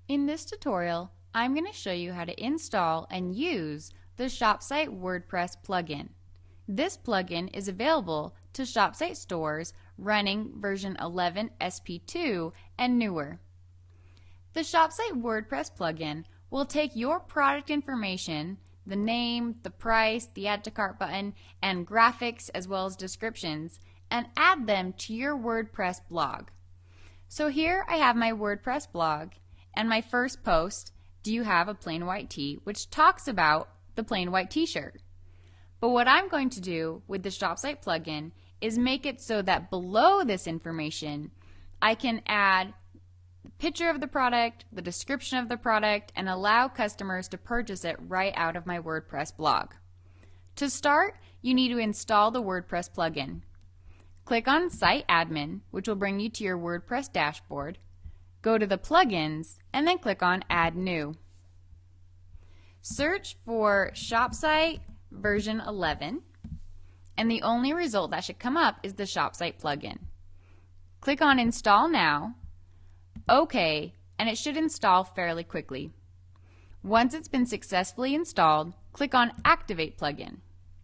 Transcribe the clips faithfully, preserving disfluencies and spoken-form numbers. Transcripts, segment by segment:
In this tutorial, I'm going to show you how to install and use the ShopSite WordPress plugin. This plugin is available to ShopSite stores running version eleven S P two and newer. The ShopSite WordPress plugin will take your product information, the name, the price, the add to cart button, and graphics as well as descriptions, and add them to your WordPress blog. So here I have my WordPress blog, and my first post, do you have a plain white tee, which talks about the plain white t-shirt. But what I'm going to do with the ShopSite plugin is make it so that below this information I can add the picture of the product, the description of the product, and allow customers to purchase it right out of my WordPress blog. To start, you need to install the WordPress plugin. Click on Site Admin, which will bring you to your WordPress dashboard. Go to the plugins and then click on Add New. Search for ShopSite version eleven, and the only result that should come up is the ShopSite plugin. Click on Install Now, OK, and it should install fairly quickly. Once it's been successfully installed, click on Activate Plugin.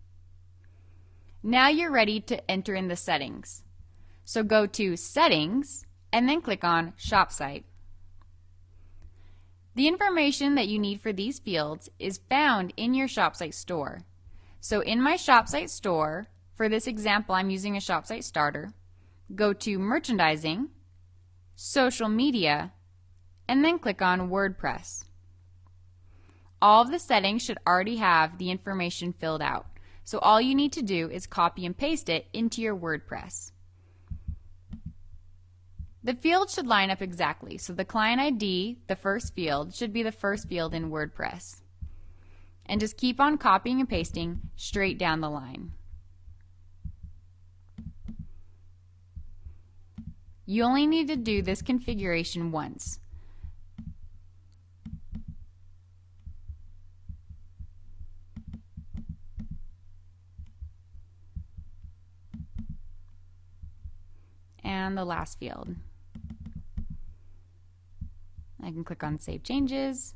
Now you're ready to enter in the settings. So go to Settings and then click on ShopSite. The information that you need for these fields is found in your ShopSite store. So in my ShopSite store, for this example I'm using a ShopSite starter, go to Merchandising, Social Media, and then click on WordPress. All of the settings should already have the information filled out. So all you need to do is copy and paste it into your WordPress. The fields should line up exactly, so the client I D, the first field, should be the first field in WordPress. And just keep on copying and pasting straight down the line. You only need to do this configuration once. And the last field. I can click on Save Changes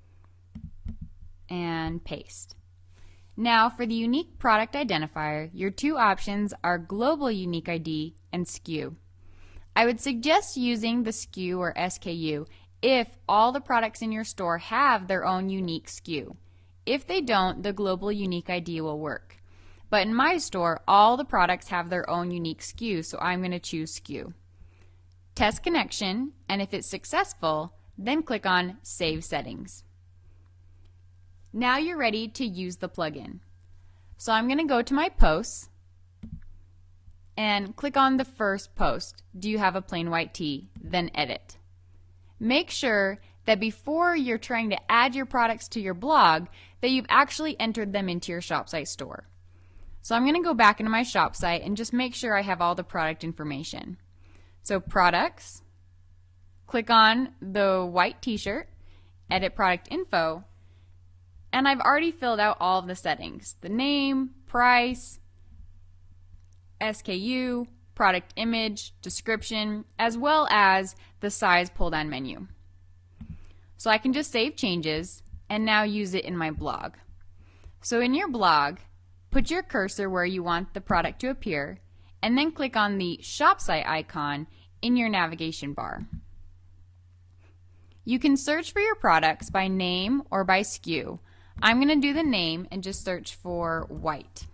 and paste. Now for the unique product identifier, your two options are Global Unique I D and S K U. I would suggest using the S K U or S K U if all the products in your store have their own unique S K U. If they don't, the Global Unique I D will work. But in my store, all the products have their own unique S K U, so I'm going to choose S K U. Test connection, and if it's successful, then click on Save Settings. Now you're ready to use the plugin. So I'm going to go to my posts and click on the first post. Do you have a plain white tee? Then edit. Make sure that before you're trying to add your products to your blog that you've actually entered them into your ShopSite store. So I'm going to go back into my ShopSite and just make sure I have all the product information. So products, click on the white t-shirt, edit product info, and I've already filled out all of the settings. The name, price, S K U, product image, description, as well as the size pull-down menu. So I can just save changes and now use it in my blog. So in your blog, put your cursor where you want the product to appear, and then click on the ShopSite icon in your navigation bar. You can search for your products by name or by S K U. I'm going to do the name and just search for white.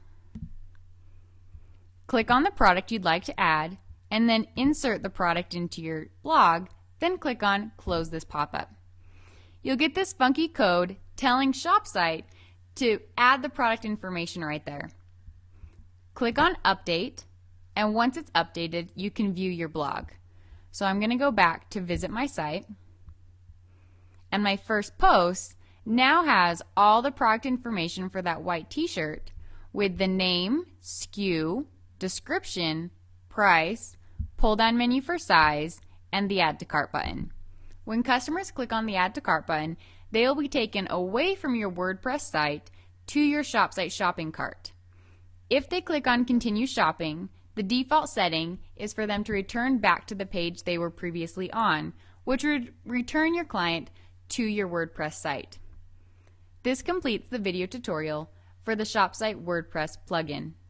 Click on the product you'd like to add, and then insert the product into your blog, then click on Close this pop-up. You'll get this funky code telling ShopSite to add the product information right there. Click on Update, and once it's updated, you can view your blog. So I'm going to go back to visit my site, and my first post now has all the product information for that white t-shirt with the name, S K U, description, price, pull-down menu for size, and the Add to Cart button. When customers click on the Add to Cart button, they will be taken away from your WordPress site to your ShopSite shopping cart. If they click on Continue Shopping, the default setting is for them to return back to the page they were previously on, which would return your client to your WordPress site. This completes the video tutorial for the ShopSite WordPress plugin.